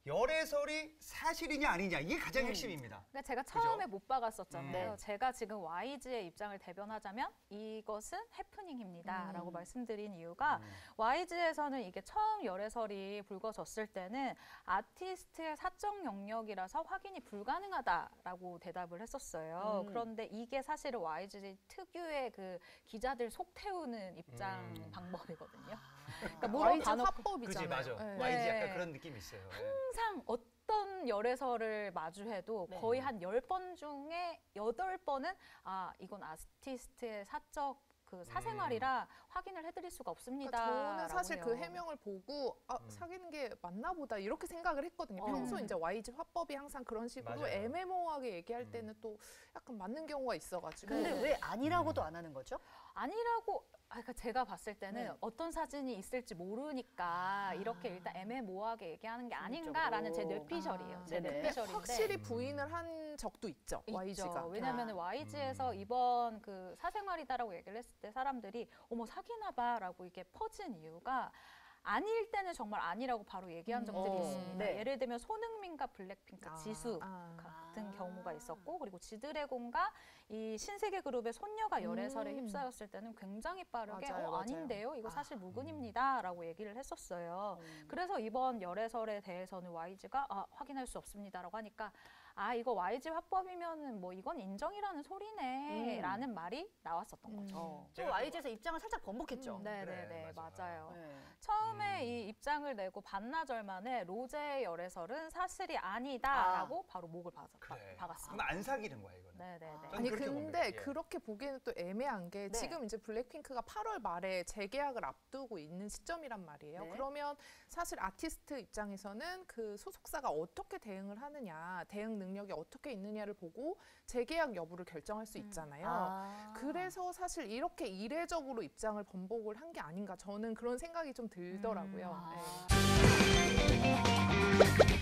열애설이 사실이냐 아니냐 이게 가장 핵심입니다. 그러니까 제가 처음에 그죠? 못 박았었잖아요. 네. 제가 지금 YG의 입장을 대변하자면 이것은 해프닝입니다 라고 말씀드린 이유가 YG에서는 이게 처음 열애설이 불거졌을 때는 아티스트의 사적 영역이라서 확인이 불가능하다라고 대답을 했었어요. 그런데 이게 사실은 YG 특유의 그 기자들 속 태우는 입장 방법이거든요. 그러니까 YG 물어봐놓고 화법이잖아요. 그지 맞아. 네. YG 약간 네. 그런 느낌이 있어요. 항상 어떤 열애설을 마주해도 거의 한 10번 중에 8번은 아, 이건 아티스트의 사적 그 사생활이라 확인을 해드릴 수가 없습니다. 그러니까 저는 사실 해요. 그 해명을 보고 사귀는 게 맞나 보다 이렇게 생각을 했거든요. 평소 이제 YG 화법이 항상 그런 식으로 맞아요. 애매모호하게 얘기할 때는 또 약간 맞는 경우가 있어가지고. 근데 왜 아니라고도 안 하는 거죠? 아니라고 그러니까 제가 봤을 때는 어떤 사진이 있을지 모르니까 이렇게 일단 애매모호하게 얘기하는 게 아닌가라는 제 뇌피셜이에요. 제 네네. 뇌피셜인데 확실히 부인을 한 적도 있죠. YG가. 왜냐하면 YG에서 이번 그 사생활이다라고 얘기를 했을 때 사람들이 어머 사귀나 봐라고 이게 퍼진 이유가 아닐 때는 정말 아니라고 바로 얘기한 적들이 있습니다. 네. 예를 들면 손흥민과 블랙핑크 지수 같은 경우가 있었고 그리고 지드래곤과 이 신세계 그룹의 손녀가 열애설에 휩싸였을 때는 굉장히 빠르게 맞아요. 아닌데요. 이거 사실 무근입니다. 라고 얘기를 했었어요. 그래서 이번 열애설에 대해서는 YG가 확인할 수 없습니다. 라고 하니까 이거 YG 화법이면은 뭐 이건 인정이라는 소리네 라는 말이 나왔었던 거죠. 또 YG에서 입장을 살짝 번복했죠. 네네네 그래, 맞아요. 네. 처음에 이 입장을 내고 반나절 만에 로제의 열애설은 사실이 아니다라고 바로 목을 그래. 박았습니다. 그럼 안 사귀는 거야 이거는. 네네네. 아니 그렇게 근데 봅니다. 예. 그렇게 보기에는 또 애매한 게 지금 이제 블랙핑크가 8월 말에 재계약을 앞두고 있는 시점이란 말이에요. 네. 그러면 사실 아티스트 입장에서는 그 소속사가 어떻게 대응을 하느냐, 대응 능력이 어떻게 있느냐를 보고 재계약 여부를 결정할 수 있잖아요. 그래서 사실 이렇게 이례적으로 입장을 번복을 한 게 아닌가 저는 그런 생각이 좀 들더라고요. 네.